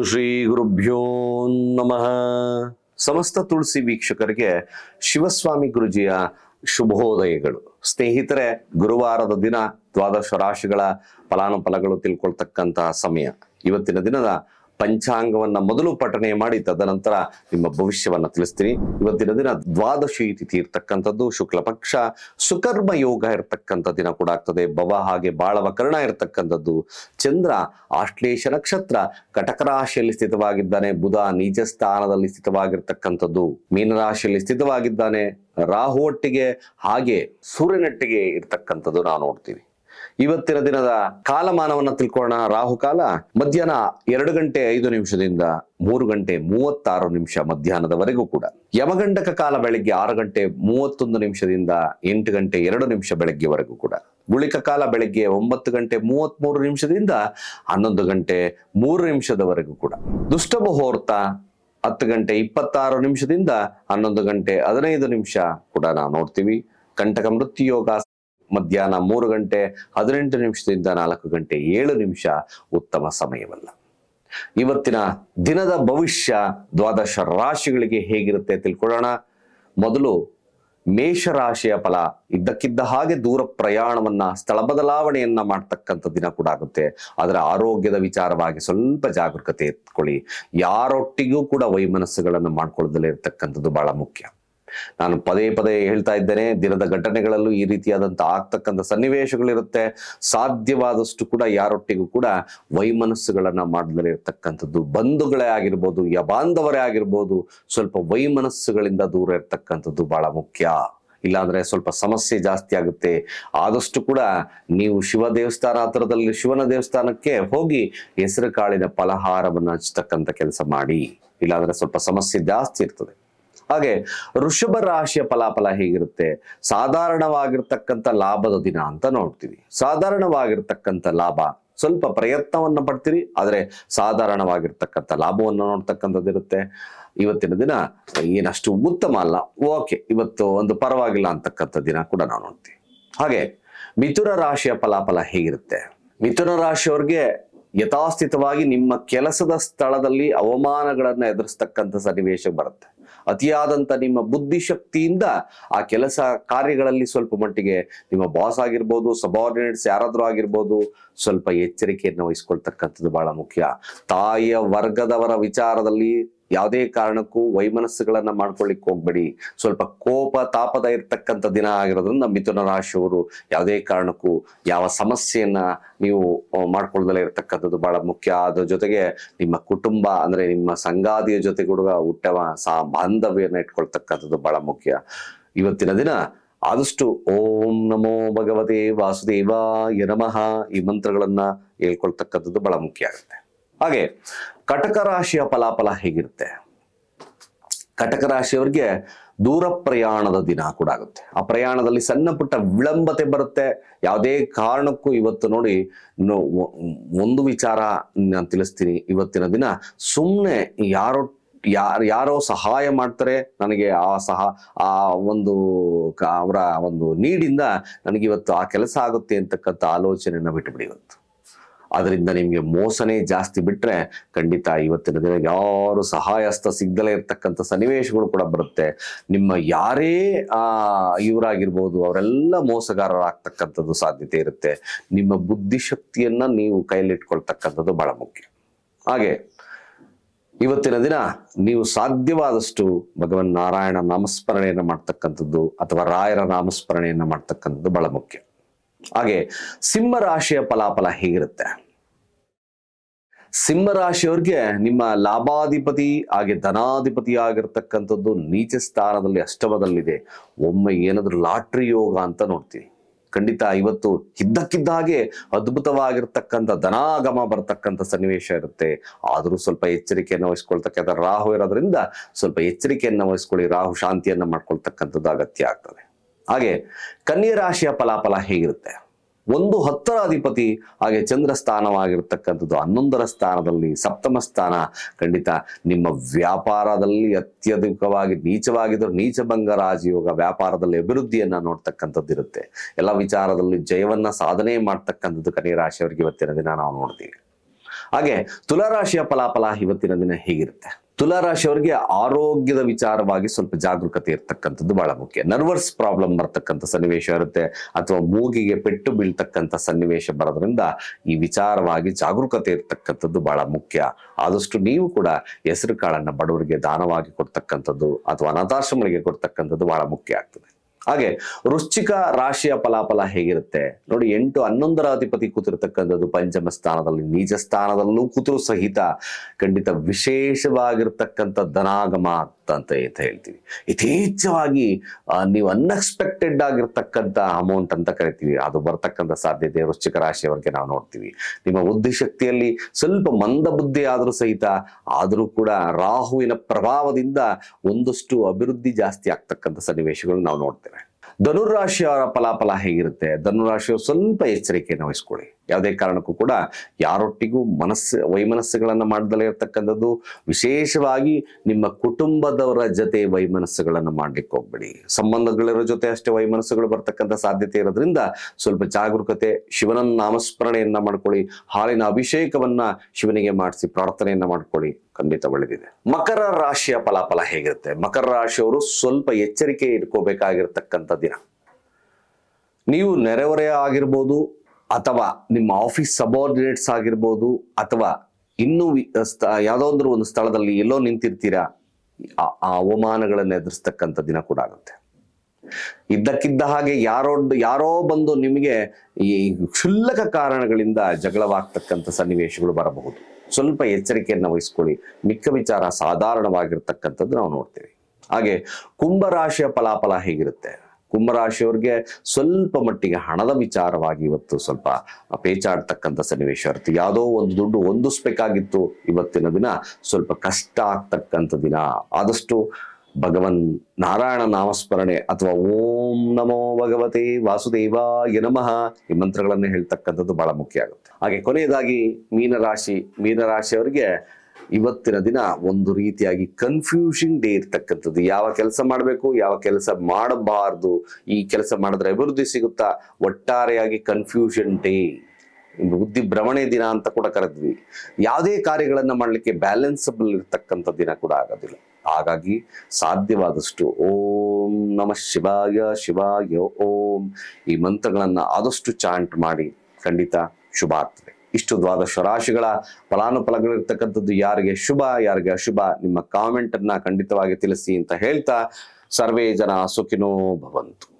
ಶ್ರೀ ಗುರುಭ್ಯೋ ನಮಃ. ಸಮಸ್ತ ತುಳಸಿ ವೀಕ್ಷಕರಿಗೆ ಶಿವಸ್ವಾಮಿ ಗುರುಜಿಯ ಶುಭೋದಯಗಳು. ಸ್ನೇಹಿತರೆ, ಗುರುವಾರದ ದಿನ ದ್ವಾದಶ ರಾಶಿಗಳ ಫಲಾನುಫಲಗಳು ತಿಳ್ಕೊಳ್ತಕ್ಕಂತಹ ಸಮಯ. ಇವತ್ತಿನ ದಿನದ ಪಂಚಾಂಗವನ್ನ ಮೊದಲು ಪಠನೆ ಮಾಡಿ ತದನಂತರ ನಿಮ್ಮ ಭವಿಷ್ಯವನ್ನ ತಿಳಿಸ್ತೀನಿ. ಇವತ್ತಿನ ದಿನ ದ್ವಾದಶಿ ತಿಥಿ ಇರ್ತಕ್ಕಂಥದ್ದು, ಶುಕ್ಲ ಪಕ್ಷ, ಸುಕರ್ಮ ಯೋಗ ಇರ್ತಕ್ಕಂಥ ದಿನ ಕೂಡ ಆಗ್ತದೆ. ಭವ ಹಾಗೆ ಬಾಳವ ಕರ್ಣ ಇರ್ತಕ್ಕಂಥದ್ದು. ಚಂದ್ರ ಆಶ್ಲೇಷ ನಕ್ಷತ್ರ ಕಟಕ ರಾಶಿಯಲ್ಲಿ ಸ್ಥಿತವಾಗಿದ್ದಾನೆ. ಬುಧ ನೀಚ ಸ್ಥಾನದಲ್ಲಿ ಸ್ಥಿತವಾಗಿರ್ತಕ್ಕಂಥದ್ದು. ಮೀನರಾಶಿಯಲ್ಲಿ ಸ್ಥಿತವಾಗಿದ್ದಾನೆ. ರಾಹು ಒಟ್ಟಿಗೆ ಹಾಗೆ ಸೂರ್ಯನೊಟ್ಟಿಗೆ ಇರ್ತಕ್ಕಂಥದ್ದು ನಾವು ನೋಡ್ತೀವಿ. ಇವತ್ತಿನ ದಿನದ ಕಾಲಮಾನವನ್ನ ತಿಳ್ಕೊಳ್ಳೋಣ. ರಾಹುಕಾಲ ಮಧ್ಯಾಹ್ನ 2:05 3:36 ಮಧ್ಯಾಹ್ನದವರೆಗೂ ಕೂಡ. ಯಮಗಂಡಕ ಕಾಲ ಬೆಳಿಗ್ಗೆ 6:31 8:02 ಬೆಳಗ್ಗೆವರೆಗೂ ಕೂಡ. ಗುಳಿಕ ಕಾಲ ಬೆಳಿಗ್ಗೆ 9:33 11:03 ಕೂಡ. ದುಷ್ಟ ಮುಹೂರ್ತ 10:26 11:15 ಕೂಡ ನಾವು ನೋಡ್ತೀವಿ. ಕಂಟಕ ಮೃತ್ಯುಯೋಗ ಮಧ್ಯಾಹ್ನ 3:18 4:07 ಉತ್ತಮ ಸಮಯವಲ್ಲ. ಇವತ್ತಿನ ದಿನದ ಭವಿಷ್ಯ ದ್ವಾದಶ ರಾಶಿಗಳಿಗೆ ಹೇಗಿರುತ್ತೆ ತಿಳ್ಕೊಳ್ಳೋಣ. ಮೊದಲು ಮೇಷರಾಶಿಯ ಫಲ. ಇದ್ದಕ್ಕಿದ್ದ ಹಾಗೆ ದೂರ ಪ್ರಯಾಣವನ್ನ, ಸ್ಥಳ ಬದಲಾವಣೆಯನ್ನ ಮಾಡ್ತಕ್ಕಂಥ ದಿನ ಕೂಡ ಆಗುತ್ತೆ. ಅದರ ಆರೋಗ್ಯದ ವಿಚಾರವಾಗಿ ಸ್ವಲ್ಪ ಜಾಗರೂಕತೆ ಎತ್ಕೊಳ್ಳಿ. ಯಾರೊಟ್ಟಿಗೂ ಕೂಡ ವೈಮನಸ್ಸುಗಳನ್ನು ಮಾಡ್ಕೊಳ್ಳದಲ್ಲೇ ಇರ್ತಕ್ಕಂಥದ್ದು ಬಹಳ ಮುಖ್ಯ. ನಾನು ಪದೇ ಪದೇ ಹೇಳ್ತಾ ಇದ್ದೇನೆ, ದಿನದ ಘಟನೆಗಳಲ್ಲೂ ಈ ರೀತಿಯಾದಂತಹ ಆಗ್ತಕ್ಕಂಥ ಸನ್ನಿವೇಶಗಳಿರುತ್ತೆ. ಸಾಧ್ಯವಾದಷ್ಟು ಕೂಡ ಯಾರೊಟ್ಟಿಗೂ ಕೂಡ ವೈಮನಸ್ಸುಗಳನ್ನ ಮಾಡದಲ್ಲೇ ಇರ್ತಕ್ಕಂಥದ್ದು. ಬಂಧುಗಳೇ ಆಗಿರ್ಬೋದು, ಬಾಂಧವರೇ ಆಗಿರ್ಬೋದು, ಸ್ವಲ್ಪ ವೈಮನಸ್ಸುಗಳಿಂದ ದೂರ ಇರ್ತಕ್ಕಂಥದ್ದು ಬಹಳ ಮುಖ್ಯ. ಇಲ್ಲಾಂದ್ರೆ ಸ್ವಲ್ಪ ಸಮಸ್ಯೆ ಜಾಸ್ತಿ ಆಗುತ್ತೆ. ಆದಷ್ಟು ಕೂಡ ನೀವು ಶಿವ ದೇವಸ್ಥಾನ ಹತ್ರದಲ್ಲಿ ಶಿವನ ದೇವಸ್ಥಾನಕ್ಕೆ ಹೋಗಿ ಹೆಸರು ಕಾಳಿನ ಫಲಹಾರವನ್ನು ಹಚ್ಚತಕ್ಕಂಥ ಕೆಲಸ ಮಾಡಿ. ಇಲ್ಲಾಂದ್ರೆ ಸ್ವಲ್ಪ ಸಮಸ್ಯೆ ಜಾಸ್ತಿ ಇರ್ತದೆ. ಹಾಗೆ ವೃಷಭ ರಾಶಿಯ ಫಲಾಫಲ ಹೇಗಿರುತ್ತೆ? ಸಾಧಾರಣವಾಗಿರ್ತಕ್ಕಂಥ ಲಾಭದ ದಿನ ಅಂತ ನೋಡ್ತೀವಿ. ಸಾಧಾರಣವಾಗಿರ್ತಕ್ಕಂಥ ಲಾಭ, ಸ್ವಲ್ಪ ಪ್ರಯತ್ನವನ್ನ ಪಡ್ತೀರಿ, ಆದ್ರೆ ಸಾಧಾರಣವಾಗಿರ್ತಕ್ಕಂಥ ಲಾಭವನ್ನು ನೋಡ್ತಕ್ಕಂಥದ್ದಿರುತ್ತೆ. ಇವತ್ತಿನ ದಿನ ಏನಷ್ಟು ಉತ್ತಮ ಅಲ್ಲ, ಓಕೆ, ಇವತ್ತು ಒಂದು ಪರವಾಗಿಲ್ಲ ಅಂತಕ್ಕಂಥ ದಿನ ಕೂಡ ನಾವು ನೋಡ್ತೀವಿ. ಹಾಗೆ ಮಿಥುನ ರಾಶಿಯ ಫಲಾಫಲ ಹೇಗಿರುತ್ತೆ? ಮಿಥುನ ರಾಶಿಯವ್ರಿಗೆ ಯಥಾಸ್ಥಿತವಾಗಿ ನಿಮ್ಮ ಕೆಲಸದ ಸ್ಥಳದಲ್ಲಿ ಅವಮಾನಗಳನ್ನ ಎದುರಿಸ್ತಕ್ಕಂಥ ಸನ್ನಿವೇಶ ಬರುತ್ತೆ. ಅತಿಯಾದಂಥ ನಿಮ್ಮ ಬುದ್ಧಿಶಕ್ತಿಯಿಂದ ಆ ಕೆಲಸ ಕಾರ್ಯಗಳಲ್ಲಿ ಸ್ವಲ್ಪ ಮಟ್ಟಿಗೆ ನಿಮ್ಮ ಬಾಸ್ ಆಗಿರ್ಬೋದು, ಸಬಾರ್ಡಿನೇಟ್ಸ್ ಯಾರಾದ್ರೂ ಆಗಿರ್ಬೋದು, ಸ್ವಲ್ಪ ಎಚ್ಚರಿಕೆಯನ್ನು ವಹಿಸ್ಕೊಳ್ತಕ್ಕಂಥದ್ದು ಬಹಳ ಮುಖ್ಯ. ತಾಯಿಯ ವರ್ಗದವರ ವಿಚಾರದಲ್ಲಿ ಯಾವುದೇ ಕಾರಣಕ್ಕೂ ವೈಮನಸ್ಸುಗಳನ್ನ ಮಾಡ್ಕೊಳ್ಳಿಕ್ಕೆ ಹೋಗ್ಬೇಡಿ. ಸ್ವಲ್ಪ ಕೋಪ ತಾಪದ ಇರ್ತಕ್ಕಂಥ ದಿನ ಆಗಿರೋದ್ರಿಂದ ಮಿಥುನ ರಾಶಿಯವರು ಯಾವುದೇ ಕಾರಣಕ್ಕೂ ಯಾವ ಸಮಸ್ಯೆಯನ್ನ ನೀವು ಮಾಡ್ಕೊಳ್ದಲೇ ಇರ್ತಕ್ಕಂಥದ್ದು ಬಹಳ ಮುಖ್ಯ. ಅದ್ರ ಜೊತೆಗೆ ನಿಮ್ಮ ಕುಟುಂಬ ಅಂದ್ರೆ ನಿಮ್ಮ ಸಂಗಾತಿಯ ಜೊತೆ ಕೂಡ ಉತ್ತಮ ಬಾಂಧವ್ಯನ ಇಟ್ಕೊಳ್ತಕ್ಕಂಥದ್ದು ಬಹಳ ಮುಖ್ಯ. ಇವತ್ತಿನ ದಿನ ಆದಷ್ಟು ಓಂ ನಮೋ ಭಗವತೆ ವಾಸುದೇವಾಯ ನಮಃ ಈ ಮಂತ್ರಗಳನ್ನ ಹೇಳ್ಕೊಳ್ತಕ್ಕಂಥದ್ದು ಬಹಳ ಮುಖ್ಯ ಆಗುತ್ತೆ. ಹಾಗೆ ಕಟಕ ರಾಶಿಯ ಫಲಾಫಲ ಹೇಗಿರುತ್ತೆ? ಕಟಕ ರಾಶಿಯವರಿಗೆ ದೂರ ಪ್ರಯಾಣದ ದಿನ ಕೂಡ ಆಗುತ್ತೆ. ಆ ಪ್ರಯಾಣದಲ್ಲಿ ಸಣ್ಣ ಪುಟ್ಟ ವಿಳಂಬತೆ ಬರುತ್ತೆ. ಯಾವುದೇ ಕಾರಣಕ್ಕೂ ಇವತ್ತು ನೋಡಿ, ಒಂದು ವಿಚಾರ ನಾನು ತಿಳಿಸ್ತೀನಿ. ಇವತ್ತಿನ ದಿನ ಸುಮ್ಮನೆ ಯಾರೋ ಸಹಾಯ ಮಾಡ್ತಾರೆ, ನನಗೆ ಆ ಒಂದು ಅವರ ಒಂದು ನೀಡಿಂದ ನನಗೆ ಇವತ್ತು ಆ ಕೆಲಸ ಆಗುತ್ತೆ ಅಂತಕ್ಕಂಥ ಆಲೋಚನೆಯನ್ನ ಬಿಟ್ಟುಬಿಡಿ. ಇವತ್ತು ಅದರಿಂದ ನಿಮ್ಗೆ ಮೋಸನೇ ಜಾಸ್ತಿ ಬಿಟ್ರೆ ಖಂಡಿತ ಇವತ್ತಿನ ದಿನ ಯಾರು ಸಹಾಯಸ್ತ ಸಿಗ್ದಲೇ ಇರ್ತಕ್ಕಂಥ ಸನ್ನಿವೇಶಗಳು ಕೂಡ ಬರುತ್ತೆ. ನಿಮ್ಮ ಯಾರೇ ಇವರಾಗಿರ್ಬೋದು ಅವರೆಲ್ಲ ಮೋಸಗಾರರಾಗ್ತಕ್ಕಂಥದ್ದು ಸಾಧ್ಯತೆ ಇರುತ್ತೆ. ನಿಮ್ಮ ಬುದ್ಧಿಶಕ್ತಿಯನ್ನ ನೀವು ಕೈಲಿಟ್ಕೊಳ್ತಕ್ಕಂಥದ್ದು ಬಹಳ ಮುಖ್ಯ. ಹಾಗೆ ಇವತ್ತಿನ ದಿನ ನೀವು ಸಾಧ್ಯವಾದಷ್ಟು ಭಗವನ್ ನಾರಾಯಣ ನಾಮಸ್ಮರಣೆಯನ್ನ ಮಾಡ್ತಕ್ಕಂಥದ್ದು ಅಥವಾ ರಾಯರ ನಾಮಸ್ಮರಣೆಯನ್ನ ಮಾಡ್ತಕ್ಕಂಥದ್ದು ಬಹಳ ಮುಖ್ಯ. ಹಾಗೆ ಸಿಂಹ ರಾಶಿಯ ಫಲಾಫಲ ಹೇಗಿರುತ್ತೆ? ಸಿಂಹ ರಾಶಿಯವ್ರಿಗೆ ನಿಮ್ಮ ಲಾಭಾಧಿಪತಿ ಹಾಗೆ ಧನಾಧಿಪತಿ ಆಗಿರ್ತಕ್ಕಂಥದ್ದು ನೀಚ ಸ್ಥಾನದಲ್ಲಿ ಅಷ್ಟಮದಲ್ಲಿದೆ. ಒಮ್ಮೆ ಏನಾದ್ರೂ ಲಾಟ್ರಿ ಯೋಗ ಅಂತ ನೋಡ್ತೀವಿ. ಖಂಡಿತ ಇವತ್ತು ಇದ್ದಕ್ಕಿದ್ದ ಹಾಗೆ ಅದ್ಭುತವಾಗಿರ್ತಕ್ಕಂಥ ಧನಾಗಮ ಬರ್ತಕ್ಕಂಥ ಸನ್ನಿವೇಶ ಇರುತ್ತೆ. ಆದರೂ ಸ್ವಲ್ಪ ಎಚ್ಚರಿಕೆಯನ್ನು ವಹಿಸ್ಕೊಳ್ತಕ್ಕಂಥ ರಾಹು ಇರೋದ್ರಿಂದ ಸ್ವಲ್ಪ ಎಚ್ಚರಿಕೆಯನ್ನು ವಹಿಸ್ಕೊಳ್ಳಿ. ರಾಹು ಶಾಂತಿಯನ್ನ ಮಾಡ್ಕೊಳ್ತಕ್ಕಂಥದ್ದು ಅಗತ್ಯ ಆಗ್ತದೆ. ಹಾಗೆ ಕನ್ಯಾ ರಾಶಿಯ ಫಲಾಫಲ ಹೇಗಿರುತ್ತೆ? 10ರ ಅಧಿಪತಿ ಹಾಗೆ ಚಂದ್ರ ಸ್ಥಾನವಾಗಿರ್ತಕ್ಕಂಥದ್ದು 11ರ ಸ್ಥಾನದಲ್ಲಿ, ಸಪ್ತಮ ಸ್ಥಾನ. ಖಂಡಿತ ನಿಮ್ಮ ವ್ಯಾಪಾರದಲ್ಲಿ ಅತ್ಯಧಿಕವಾಗಿ ನೀಚವಾಗಿದ್ದರೂ ನೀಚಭಂಗ ರಾಜಯೋಗ, ವ್ಯಾಪಾರದಲ್ಲಿ ಅಭಿವೃದ್ಧಿಯನ್ನ ನೋಡ್ತಕ್ಕಂಥದ್ದು ಇರುತ್ತೆ. ಎಲ್ಲ ವಿಚಾರದಲ್ಲಿ ಜಯವನ್ನ ಸಾಧನೆ ಮಾಡ್ತಕ್ಕಂಥದ್ದು ಕನ್ಯಾ ರಾಶಿಯವರಿಗೆ ಇವತ್ತಿನ ದಿನ ನಾವು ನೋಡ್ತೀವಿ. ಹಾಗೆ ತುಲಾರಾಶಿಯ ಫಲಾಫಲ ಇವತ್ತಿನ ದಿನ ಹೇಗಿರುತ್ತೆ? ತುಲಾರಾಶಿಯವರಿಗೆ ಆರೋಗ್ಯದ ವಿಚಾರವಾಗಿ ಸ್ವಲ್ಪ ಜಾಗರೂಕತೆ ಇರ್ತಕ್ಕಂಥದ್ದು ಬಹಳ ಮುಖ್ಯ. ನರ್ವಸ್ ಪ್ರಾಬ್ಲಮ್ ಬರ್ತಕ್ಕಂಥ ಸನ್ನಿವೇಶ ಇರುತ್ತೆ, ಅಥವಾ ಮೂಗಿಗೆ ಪೆಟ್ಟು ಬೀಳ್ತಕ್ಕಂಥ ಸನ್ನಿವೇಶ ಬರೋದ್ರಿಂದ ಈ ವಿಚಾರವಾಗಿ ಜಾಗರೂಕತೆ ಇರ್ತಕ್ಕಂಥದ್ದು ಬಹಳ ಮುಖ್ಯ. ಆದಷ್ಟು ನೀವು ಕೂಡ ಹೆಸರು ಕಾಳನ್ನ ಬಡವರಿಗೆ ದಾನವಾಗಿ ಕೊಡ್ತಕ್ಕಂಥದ್ದು ಅಥವಾ ಅನಾಥಾಶ್ರಮಗಳಿಗೆ ಕೊಡ್ತಕ್ಕಂಥದ್ದು ಬಹಳ ಮುಖ್ಯ ಆಗ್ತದೆ. ಹಾಗೆ ವೃಶ್ಚಿಕ ರಾಶಿಯ ಫಲಾಫಲ ಹೇಗಿರುತ್ತೆ ನೋಡಿ. 8, 11ರ ಅಧಿಪತಿ ಕೂತಿರ್ತಕ್ಕಂಥದ್ದು ಪಂಚಮ ಸ್ಥಾನದಲ್ಲಿ, ನೀಚ ಸ್ಥಾನದಲ್ಲೂ ಕೂತರೂ ಸಹಿತ ಖಂಡಿತ ವಿಶೇಷವಾಗಿರ್ತಕ್ಕಂಥ ಧನಾಗಮ ಅಂತ ಹೇಳ್ತೀವಿ. ಯಥೇಚ್ಛವಾಗಿ ನೀವು ಅನ್ಎಕ್ಸ್ಪೆಕ್ಟೆಡ್ ಆಗಿರ್ತಕ್ಕಂಥ ಅಮೌಂಟ್ ಅಂತ ಕರಿತೀವಿ, ಅದು ಬರ್ತಕ್ಕಂಥ ಸಾಧ್ಯತೆ ವೃಶ್ಚಿಕ ರಾಶಿಯವರಿಗೆ ನಾವು ನೋಡ್ತೀವಿ. ನಿಮ್ಮ ಬುದ್ಧಿಶಕ್ತಿಯಲ್ಲಿ ಸ್ವಲ್ಪ ಮಂದ ಬುದ್ಧಿ ಆದರೂ ಸಹಿತ, ಆದರೂ ಕೂಡ ರಾಹುವಿನ ಪ್ರಭಾವದಿಂದ ಒಂದಷ್ಟು ಅಭಿವೃದ್ಧಿ ಜಾಸ್ತಿ ಆಗ್ತಕ್ಕಂಥ ಸನ್ನಿವೇಶಗಳು ನಾವು ನೋಡ್ತೇವೆ. ಧನುರಾಶಿಯವರ ಫಲಾಫಲ ಹೇಗಿರುತ್ತೆ? ಧನುರಾಶಿಯವರು ಸ್ವಲ್ಪ ಎಚ್ಚರಿಕೆಯನ್ನು ವಹಿಸ್ಕೊಳ್ಳಿ. ಯಾವುದೇ ಕಾರಣಕ್ಕೂ ಕೂಡ ಯಾರೊಟ್ಟಿಗೂ ವೈಮನಸ್ಸುಗಳನ್ನ ಮಾಡದಲೇ ಇರತಕ್ಕಂಥದ್ದು. ವಿಶೇಷವಾಗಿ ನಿಮ್ಮ ಕುಟುಂಬದವರ ಜೊತೆ ವೈಮನಸ್ಸುಗಳನ್ನು ಮಾಡ್ಲಿಕ್ಕೆ ಹೋಗ್ಬೇಡಿ. ಸಂಬಂಧಗಳಿರೋ ಜೊತೆ ಅಷ್ಟೇ ವೈಮನಸ್ಸುಗಳು ಬರ್ತಕ್ಕಂಥ ಸಾಧ್ಯತೆ ಇರೋದ್ರಿಂದ ಸ್ವಲ್ಪ ಜಾಗರೂಕತೆ. ಶಿವನ ನಾಮಸ್ಮರಣೆಯನ್ನ ಮಾಡ್ಕೊಳ್ಳಿ. ಹಾಲಿನ ಅಭಿಷೇಕವನ್ನ ಶಿವನಿಗೆ ಮಾಡಿಸಿ ಪ್ರಾರ್ಥನೆಯನ್ನ ಮಾಡ್ಕೊಳ್ಳಿ, ಖಂಡಿತ ಒಳ್ಳೆದಿದೆ. ಮಕರ ರಾಶಿಯ ಫಲಾಫಲ ಹೇಗಿರುತ್ತೆ? ಮಕರ ರಾಶಿಯವರು ಸ್ವಲ್ಪ ಎಚ್ಚರಿಕೆ ಇಟ್ಕೋಬೇಕಾಗಿರ್ತಕ್ಕಂಥ ದಿನ. ನೀವು ನೆರೆಹೊರೆಯ ಆಗಿರ್ಬೋದು, ಅಥವಾ ನಿಮ್ಮ ಆಫೀಸ್ ಸಬಾರ್ಡಿನೇಟ್ಸ್ ಆಗಿರ್ಬೋದು, ಅಥವಾ ಇನ್ನೂ ಯಾವುದಾದ್ರೂ ಒಂದು ಸ್ಥಳದಲ್ಲಿ ಎಲ್ಲೋ ನಿಂತಿರ್ತೀರಾ, ಆ ಅವಮಾನಗಳನ್ನು ಎದುರಿಸ್ತಕ್ಕಂಥ ದಿನ ಕೂಡ ಆಗುತ್ತೆ. ಇದ್ದಕ್ಕಿದ್ದ ಹಾಗೆ ಯಾರೋ ಬಂದು ನಿಮಗೆ ಈ ಕ್ಷುಲ್ಲಕ ಕಾರಣಗಳಿಂದ ಜಗಳವಾಗ್ತಕ್ಕಂಥ ಸನ್ನಿವೇಶಗಳು ಬರಬಹುದು. ಸ್ವಲ್ಪ ಎಚ್ಚರಿಕೆಯನ್ನು ವಹಿಸ್ಕೊಳ್ಳಿ. ಮಿಕ್ಕ ವಿಚಾರ ಸಾಧಾರಣವಾಗಿರ್ತಕ್ಕಂಥದ್ದು ನಾವು ನೋಡ್ತೀವಿ. ಹಾಗೆ ಕುಂಭರಾಶಿಯ ಫಲಾಫಲ ಹೇಗಿರುತ್ತೆ? ಕುಂಭರಾಶಿಯವರಿಗೆ ಸ್ವಲ್ಪ ಮಟ್ಟಿಗೆ ಹಣದ ವಿಚಾರವಾಗಿ ಇವತ್ತು ಸ್ವಲ್ಪ ಪೇಚಾಡ್ತಕ್ಕಂಥ ಸನ್ನಿವೇಶ ಇರುತ್ತೆ. ಯಾವುದೋ ಒಂದು ದುಡ್ಡು ಹೊಂದಿಸ್ಬೇಕಾಗಿತ್ತು, ಇವತ್ತಿನ ದಿನ ಸ್ವಲ್ಪ ಕಷ್ಟ ಆಗ್ತಕ್ಕಂಥ ದಿನ. ಆದಷ್ಟು ಭಗವನ್ ನಾರಾಯಣ ನಾಮಸ್ಮರಣೆ ಅಥವಾ ಓಂ ನಮೋ ಭಗವತೆ ವಾಸುದೇವಾಯ ನಮಃ ಈ ಮಂತ್ರಗಳನ್ನು ಹೇಳ್ತಕ್ಕಂಥದ್ದು ಬಹಳ ಮುಖ್ಯ ಆಗುತ್ತೆ. ಹಾಗೆ ಕೊನೆಯದಾಗಿ ಮೀನರಾಶಿಯವರಿಗೆ ಇವತ್ತಿನ ದಿನ ಒಂದು ರೀತಿಯಾಗಿ ಕನ್ಫ್ಯೂಷನ್ ಡೇ ಇರ್ತಕ್ಕಂಥದ್ದು. ಯಾವ ಕೆಲಸ ಮಾಡಬೇಕು, ಯಾವ ಕೆಲಸ ಮಾಡಬಾರ್ದು, ಈ ಕೆಲಸ ಮಾಡಿದ್ರೆ ಅಭಿವೃದ್ಧಿ ಸಿಗುತ್ತಾ, ಒಟ್ಟಾರೆಯಾಗಿ ಕನ್ಫ್ಯೂಷನ್ ಡೇ, ಬುದ್ಧಿ ಭ್ರಮಣೆ ದಿನ ಅಂತ ಕೂಡ ಕರೆದ್ವಿ. ಯಾವುದೇ ಕಾರ್ಯಗಳನ್ನ ಮಾಡಲಿಕ್ಕೆ ಬ್ಯಾಲೆನ್ಸಬಲ್ ಇರ್ತಕ್ಕಂಥ ದಿನ ಕೂಡ ಆಗೋದಿಲ್ಲ. ಹಾಗಾಗಿ ಸಾಧ್ಯವಾದಷ್ಟು ಓಂ ನಮಃ ಶಿವಾಯ ಓಂ ಈ ಮಂತ್ರಗಳನ್ನ ಆದಷ್ಟು ಚಾಂಟ್ ಮಾಡಿ, ಖಂಡಿತ ಶುಭ ಆಗ್ತದೆ. ಇಷ್ಟು ದ್ವಾದಶ ರಾಶಿಗಳ ಫಲಾನುಫಲಗಳಿರ್ತಕ್ಕಂಥದ್ದು. ಯಾರಿಗೆ ಶುಭ, ಯಾರಿಗೆ ಅಶುಭ, ನಿಮ್ಮ ಕಾಮೆಂಟ್ ಅನ್ನ ಖಂಡಿತವಾಗಿ ತಿಳಿಸಿ ಅಂತ ಹೇಳ್ತಾ, ಸರ್ವೇ ಜನ ಸುಖಿನೋ ಭವಂತು.